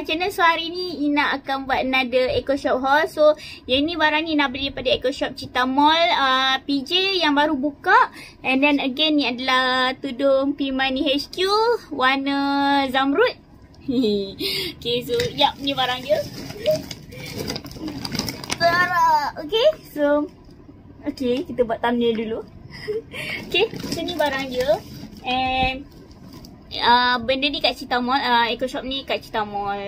channel. So hari ni Ina akan buat another Eco Shop haul. So yang ni barang ni Ina beli daripada Eco Shop Cheetah Mall, PJ yang baru buka. And then again ni adalah tudung P-Money HQ warna zamrud. Okay, so yap, ni barang dia. Okay, so okay, kita buat thumbnail dulu. Okay, so ni barang dia. And benda ni kat Cheetah Mall, Eco Shop ni kat Cheetah Mall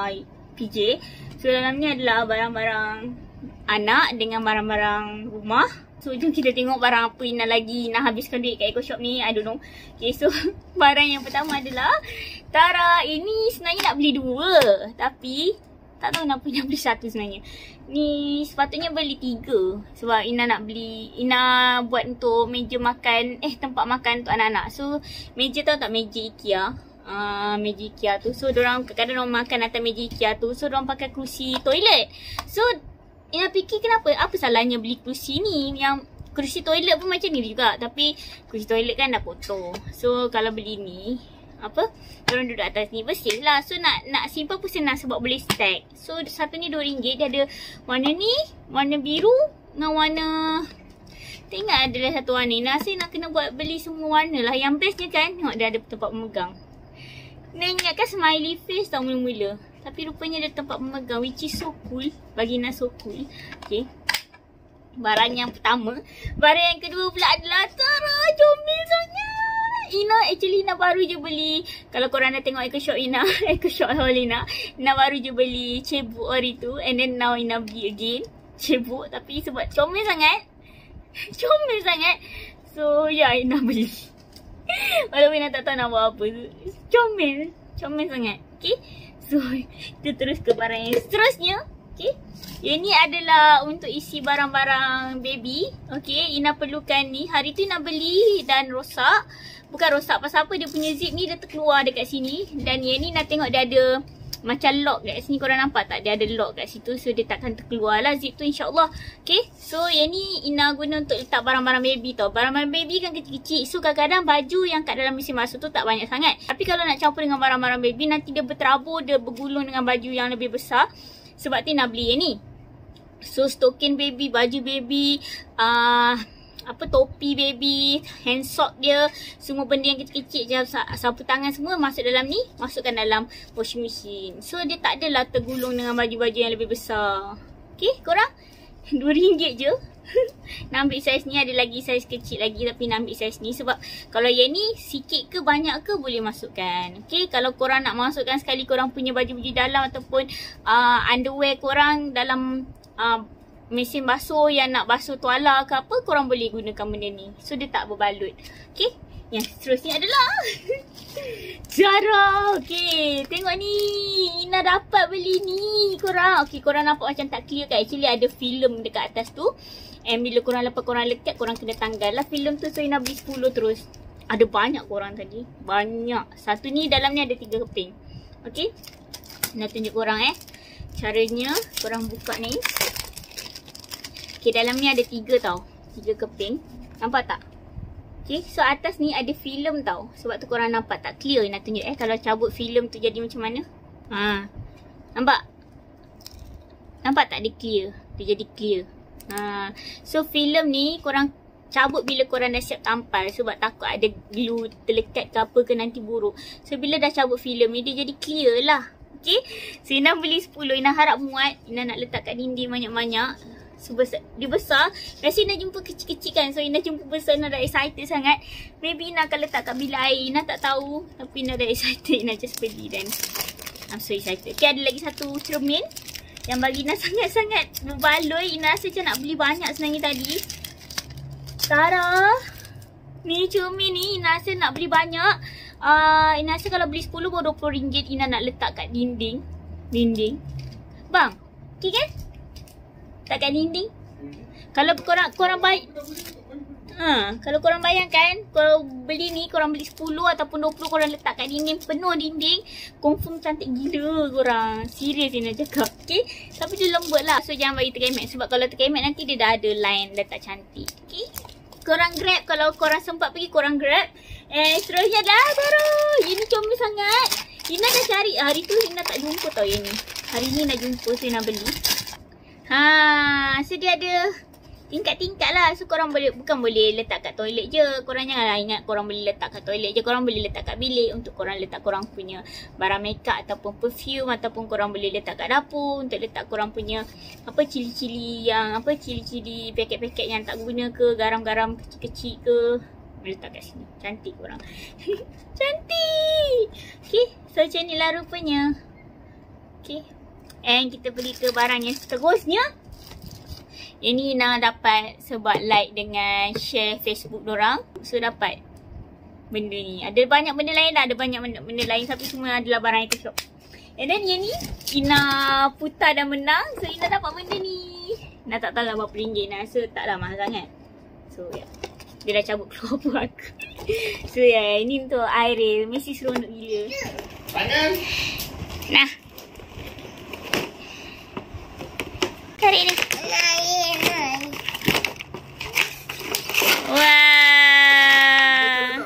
PJ. So dalam ni adalah barang-barang anak dengan barang-barang rumah. So jom kita tengok barang apa Ina lagi nak habiskan duit kat Eco Shop ni. I don't know. Okay, so barang yang pertama adalah Tara. Ini sebenarnya nak beli dua, tapi tak tahu kenapa Ina beli satu sebenarnya. Ni sepatutnya beli tiga. Sebab Ina nak beli, Ina buat untuk meja makan, tempat makan untuk anak-anak. So meja tahu tak, meja IKEA. Meja IKEA tu. So diorang kadang-kadang orang makan atas meja IKEA tu. So diorang pakai kerusi toilet. So Ina fikir kenapa, apa salahnya beli kerusi ni. Yang kerusi toilet pun macam ni juga. Tapi kerusi toilet kan dah kotor. So kalau beli ni, diorang duduk atas ni bersih lah. So nak simpan pun senang sebab boleh stack. So satu ni RM2. Dia ada warna ni, warna biru dengan warna, tak ingat adalah satu warna. Nasa nak kena buat beli semua warna lah. Yang bestnya kan, tengok dia ada tempat memegang. Nak ingatkan smiley face tau mula-mula, tapi rupanya ada tempat memegang, which is so cool. Bagi Ina so cool. Okay, barang yang pertama. Barang yang kedua pula adalah Tara, comel sangat. Ina baru je beli. Kalau korang dah tengok Eco Shop Ina, Eco Shop haul Ina baru je beli cebok hari tu. And then now Ina beli again cebok. Tapi sebab comel sangat, comel sangat, so ya, Ina beli. Walaupun Ina tak tahu nak buat apa. Comel sangat. Okay, so kita terus ke barang yang seterusnya. Okay, yang ni adalah untuk isi barang-barang baby. Okay, Ina perlukan ni. Hari tu Ina beli dan rosak. Bukan rosak, pasal apa, dia punya zip ni dia terkeluar dekat sini. Dan yang ni nak tengok dia ada macam lock kat sini. Korang nampak tak? Dia ada lock kat situ. So dia takkan terkeluar lah zip tu, insyaAllah. Okay, so yang ni Ina guna untuk letak barang-barang baby tau. Barang-barang baby kan kecil-kecil. So kadang-kadang baju yang kat dalam mesin basuh tu tak banyak sangat. Tapi kalau nak campur dengan barang-barang baby, nanti dia berterabur, dia bergulung dengan baju yang lebih besar. Sebab tu Ina beli yang ni. So stokin baby, baju baby, topi baby, hand sock dia, semua benda yang kecil-kecil je, sapu tangan semua masuk dalam ni, masukkan dalam washing machine. So dia tak adalah tergulung dengan baju-baju yang lebih besar. Okay, korang RM2 je. Nak ambil saiz ni, ada lagi saiz kecil lagi, tapi nak ambil saiz ni sebab kalau yang ni sikit ke banyak ke boleh masukkan. Okay, kalau korang nak masukkan sekali korang punya baju-baju dalam ataupun underwear korang dalam mesin basuh yang nak basuh tuala ke apa, korang boleh gunakan benda ni. So dia tak berbalut. Okay, yang seterusnya adalah Tara. Okay, tengok ni, Ina dapat beli ni korang. Okay, korang nampak macam tak clear kan? Actually ada filem dekat atas tu. And bila korang lepas korang lekat, korang kena tanggal lah filem tu. So Ina beli 10 terus. Ada banyak korang tadi, banyak. Satu ni dalam ni ada 3 keping. Okay, Ina tunjuk korang caranya. Korang buka ni. Okay, dalam ni ada 3 tau, 3 keping. Nampak tak? Okay, so atas ni ada filem tau. Sebab tu korang nampak tak clear. Nak tunjuk kalau cabut filem tu jadi macam mana. Nampak? Nampak tak dia clear? Dia jadi clear. So filem ni korang cabut bila korang dah siap tampal. Sebab takut ada glue terlekat ke apa ke nanti buruk. So bila dah cabut filem ni, dia jadi clear lah. Okay, so Ina beli 10. Ina harap muat. Ina nak letak kat dinding banyak-banyak. So dia besar. Biasa Ina jumpa kecil-kecil kan. So Ina jumpa besar, Ina dah excited sangat. Maybe Ina akan letak kat bilik air, Ina tak tahu. Tapi Ina dah excited. Ina just beli dan I'm so excited. Okay, ada lagi satu cermin yang bagi Ina sangat-sangat berbaloi. Ina rasa macam nak beli banyak sebenarnya tadi. Tara, ni cermin ni Ina rasa nak beli banyak. Ina rasa kalau beli 10 baru RM20. Ina nak letak kat dinding. Bang, okay kan? Tak kat dinding. Kalau korang baik, kalau korang bayangkan, kalau beli ni, korang beli 10 ataupun 20, korang letak kat dinding, penuh dinding, confirm cantik gila korang. Serius Ina cakap. Okay, tapi dia lembut lah. So jangan bagi terkemek. Sebab kalau terkemek nanti dia dah ada line, dah tak cantik. Okay, korang grab. Kalau korang sempat pergi, korang grab. Seterusnya adalah Tara. Ini comel sangat. Ina dah cari. Hari tu Ina tak jumpa tau yang ni. Hari ni nak jumpa, so Ina beli. So dia ada tingkat-tingkat lah. So korang boleh, bukan boleh letak kat toilet je. Korang janganlah ingat korang boleh letak kat toilet je. Korang boleh letak kat bilik untuk korang letak korang punya barang makeup ataupun perfume. Ataupun korang boleh letak kat dapur untuk letak korang punya cili-cili yang cili-cili paket-paket yang tak guna ke, garam-garam kecil-kecil ke. Letak kat sini. Cantik korang. Cantik. Okay, so macam ni lah rupanya. Okay, and kita pergi ke barang yang seterusnya. Yang ni Ina dapat sebab like dengan share Facebook dorang. So dapat benda ni. Ada banyak benda lain lah. Ada banyak benda lain. Tapi semua adalah barang Eco Shop. And then yang ni Ina putar dan menang. So Ina dapat benda ni. Ina tak tahu lah berapa ringgit Ina. So taklah mahal sangat. So ya, dia dah cabut keluar pun aku. So ya, ini untuk Airil. Mesti seronok gila. Tangan. Nah, tarik ni. Wah.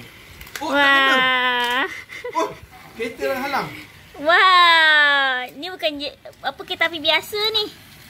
Wah. Oh, kereta dah halang. Wah. Ni bukan apa kereta api biasa ni.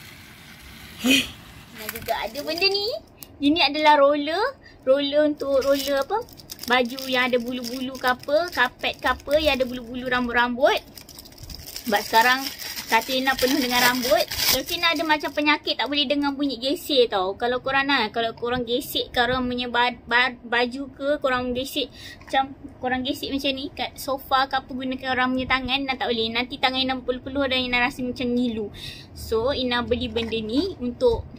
Nah, juga ada benda ni. Ini adalah roller. Roller untuk roller apa? Baju yang ada bulu-bulu ke apa, kapet ke apa yang ada bulu-bulu rambut-rambut. Sebab sekarang kata Ina penuh dengan rambut. Lepas Ina ada macam penyakit tak boleh dengar bunyi gesek tau. Kalau korang gesek korang punya baju ke, korang gesek macam ni kat sofa ke apa, gunakan orang punya tangan, Ina tak boleh. Nanti tangan Ina berpeluh-peluh dan Ina rasa macam ngilu. So Ina beli benda ni untuk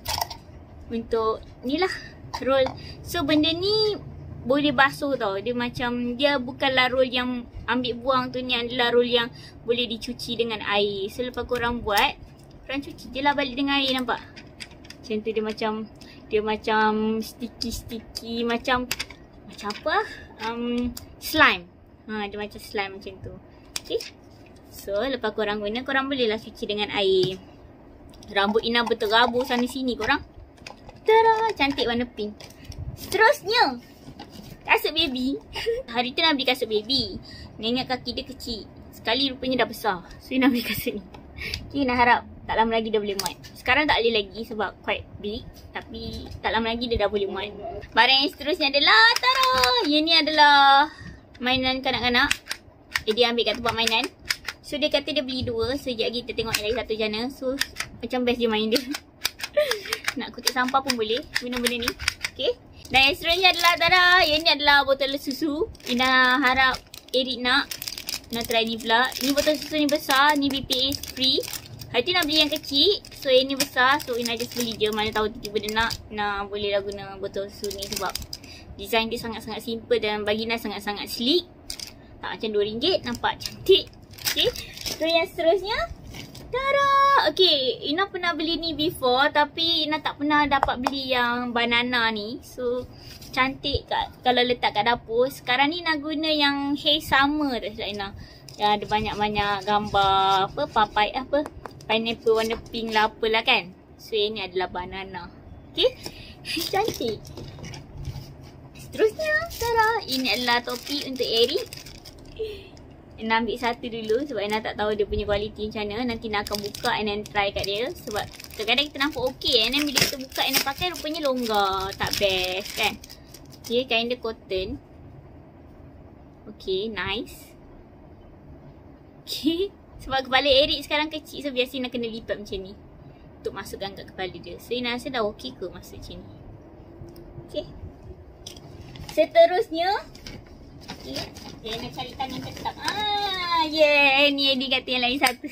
ni lah, roll. So benda ni boleh basuh tau. Dia macam, dia bukanlah roll yang ambil buang tu, ni adalah roll yang boleh dicuci dengan air. So lepas korang buat, korang cuci je lah balik dengan air, nampak? Macam tu dia macam sticky macam apa? Slime. Dia macam slime macam tu. Okay. So lepas korang guna, korang boleh lah cuci dengan air. Rambut Ina berterabur sana sini korang. Tada, cantik warna pink. Seterusnya, kasut baby. Hari tu nak beli kasut baby. Ingat kaki dia kecil. Sekali rupanya dah besar. So nak beli kasut ni. Okay, nak harap tak lama lagi dah boleh muat. Sekarang tak boleh lagi sebab quite big. Tapi tak lama lagi dia dah boleh muat. Barang yang seterusnya adalah, tada! Yang ni adalah mainan kanak-kanak. Dia ambil kat tempat mainan. So dia kata dia beli 2. So sekejap lagi kita tengok yang lagi satu jana. So macam best dia main dia. Nak kutip sampah pun boleh guna benda ni. Okay. Dan yang seterusnya adalah, tada! Yang ni adalah botol susu. Ina harap Eric nak try ni pula. Ni botol susu ni besar. Ni BPA free. Hari tu nak beli yang kecil. So yang ni besar. So Ina just beli je. Mana tahu tiba-tiba dia nak boleh lah guna botol susu ni. Sebab design dia sangat-sangat simple. Dan bagi Ina sangat-sangat sleek. Tak macam RM2. Nampak cantik. Okay. So yang seterusnya, tada! Okay, Ina pernah beli ni before. Tapi Ina tak pernah dapat beli yang banana ni. So cantik kalau letak kat dapur. Sekarang ni Ina guna yang haze summer tak silap Ina. Yang ada banyak-banyak gambar apa, papai apa, pineapple warna pink lah apalah kan. So yang ni adalah banana. Okay. Cantik. Seterusnya, tada! Ini adalah topi untuk Eric. Ina ambil satu dulu sebab Ina tak tahu dia punya kualiti macam mana. Nanti Ina akan buka and then try kat dia. Sebab kadang-kadang kita nampak okey. And then bila kita buka and pakai rupanya longgar. Tak best kan. Okay, kain dia cotton. Okay, nice. Okay. Sebab kepala Eric sekarang kecil. So biasa Ina kena lipat macam ni. Untuk masukkan kat kepala dia. So Ina rasa dah okey ke masuk macam ni. Okay. Seterusnya. Okay. Dia nak cari tangan tetap. Yeah. Ni kata yang lain satu.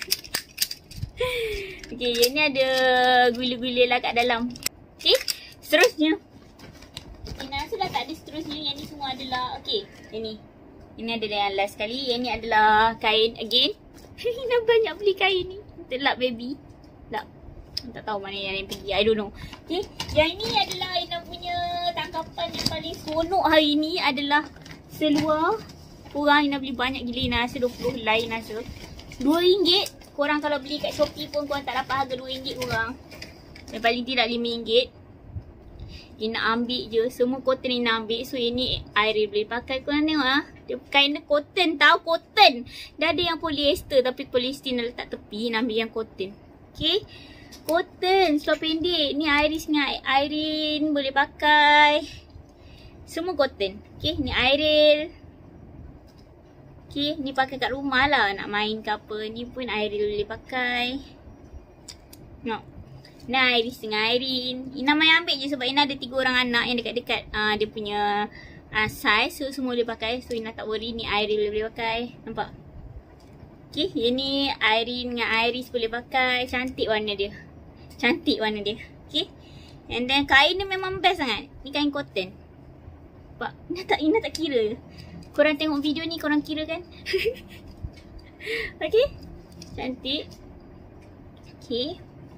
Okay, yang ni ada gula-gula lah kat dalam. Okay. Seterusnya. Okay, Ina rasa dah tak ada seterusnya. Yang ni semua adalah, okay. Yang ni. Ini adalah yang last sekali. Yang ni adalah kain again. Ina banyak beli kain ni. Untuk lap baby. Lap. Tak tahu mana yang pergi. I don't know. Okay. Yang ni adalah Ina punya tangkapan yang paling seronok hari ni adalah seluar. Korang Ina beli banyak gila. Ina rasa 20 helai Ina rasa. RM2. Korang kalau beli kat Shopee pun korang tak dapat harga RM2 korang. Dan paling tidak RM5. Ina ambil je. Semua cotton Ina ambil. So ini Airil boleh pakai. Korang tengok lah. Dia kain dia cotton tau, cotton. Dah ada yang polyester tapi polyester nak letak tepi, nak ambil yang cotton. Okay. Cotton, seluar pendek. Ni Iris dengan Irene boleh pakai. Semua cotton. Okay, ni Iril. Okay, ni pakai kat rumah lah. Nak main ke apa. Ni pun Iril boleh pakai. No. Ni Iris dengan Irene. Ina main ambil je sebab Ina ada 3 orang anak yang dekat-dekat dia punya size. So, semua boleh pakai. So, Ina tak worry. Ni Iril boleh pakai. Nampak? Okay, yang ni Irene dengan Iris boleh pakai. Cantik warna dia. Cantik warna dia. Okay. And then kain dia memang best sangat. Ni kain cotton. Nampak? Ina tak kira. Korang tengok video ni korang kira kan? Okay. Cantik. Okay.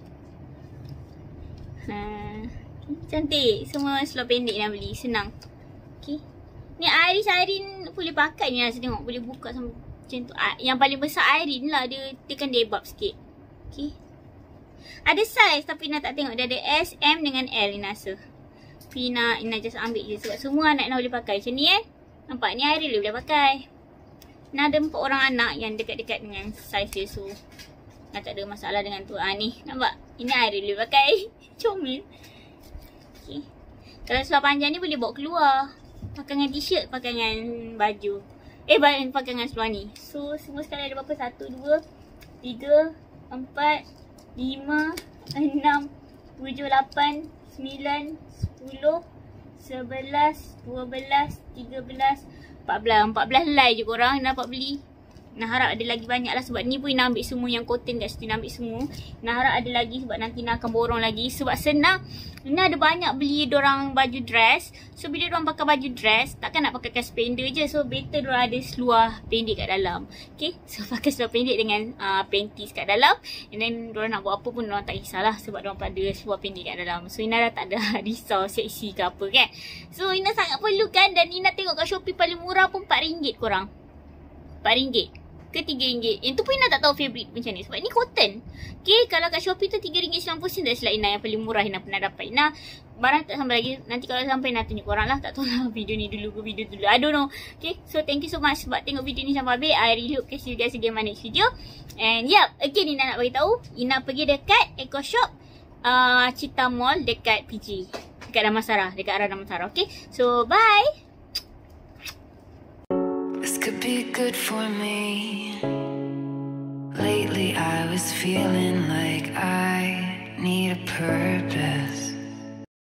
Cantik. Semua seluar pendek nak beli. Senang. Okay. Ni Iris Irene boleh pakai ni lah. Saya tengok boleh buka sampai macam tu. Yang paling besar Irene lah. Dia tekan debab sikit. Okay. Ada size tapi Ina tak tengok. Dia ada S, M dengan L Ina rasa. Tapi Ina just ambil je. Sebab semua anak Ina boleh pakai. Macam ni nampak ni Irene boleh pakai. Ina ada 4 orang anak yang dekat-dekat dengan size dia. So Ina tak ada masalah dengan tu. Ni nampak. Ini Irene boleh pakai. Comel. Okay. Kalau seluar panjang ni boleh bawa keluar. Pakai dengan t-shirt. Pakai dengan baju. Pakai dengan seluar ni. So semua sekali ada berapa? 1, 2, 3, 4, 5, 6, 7, 8, 9, 10, 11, 12, 13, 14 helai je korang Ina dapat beli. Ina harap ada lagi banyak lah sebab ni pun Ina ambil semua yang cotton kat situ. Ina ambil semua. Ina harap ada lagi sebab nanti Ina akan borong lagi. Sebab senang. Ina ada banyak beli dorang baju dress. So bila dorang pakai baju dress, takkan nak pakai suspender je. So better dorang ada seluar pendek kat dalam. Okay. So pakai seluar pendek dengan panties kat dalam. And then dorang nak buat apa pun dorang tak kisahlah. Sebab dorang ada seluar pendek kat dalam. So Ina dah tak ada risau seksi ke apa kan. So Ina sangat perlukan. Dan Ina tengok kat Shopee paling murah pun RM4 korang. RM4 ke RM3. Yang tu pun Ina tak tahu fabric macam ni. Sebab ni cotton. Okay, kalau kat Shopee tu RM3.90 dah silap Ina yang paling murah Ina pernah dapat. Ina barang tak sampai lagi. Nanti kalau sampai Ina tunjuk korang lah. Tak tahu lah video ni dulu ke video dulu. I don't know. Okay, so thank you so much sebab tengok video ni sampai habis. I really hope catch you guys again my next video. And again Ina nak beritahu. Ina pergi dekat Eco Shop Cita Mall dekat PG. Dekat Damansara. Dekat arah Damansara. Okay, so bye. This could be good for me. Lately I was feeling like I need a purpose.